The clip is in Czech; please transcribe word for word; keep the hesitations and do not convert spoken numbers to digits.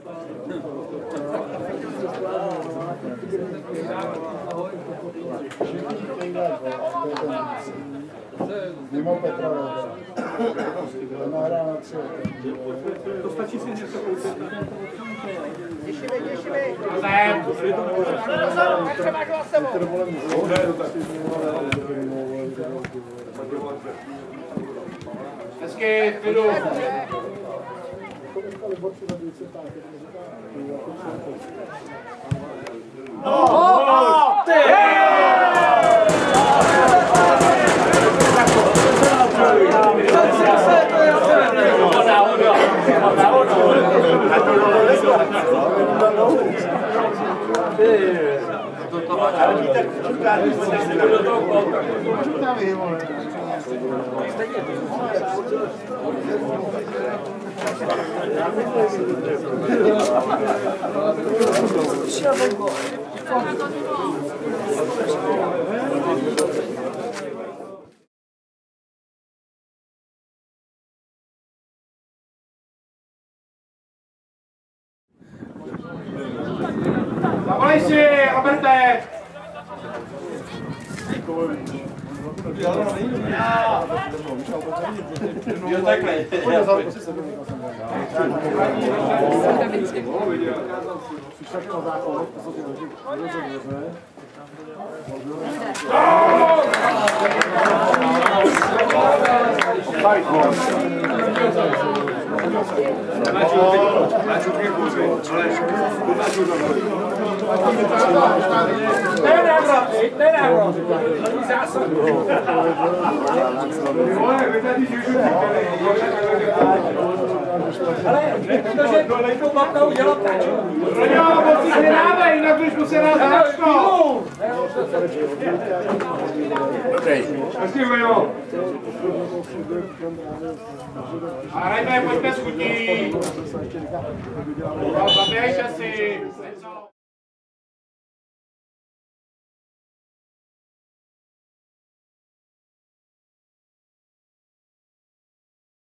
Mimo Petra Roda. Nahrá na tři. To stačí si něco koupit. Těšíme, těšíme. Zem! Třeba klasem. Hezky, klidu. Zavolej si, Roberte! Jo, takhle. Ne návrat, ne návrat. Zásad. Ale protože to matnou dělat tak. Jo, moc si nedávej, jinak když mu se rád začnou. Dobrý. Hezky, Vojo. A hrajme, pojďme schutí. Zabijejte si.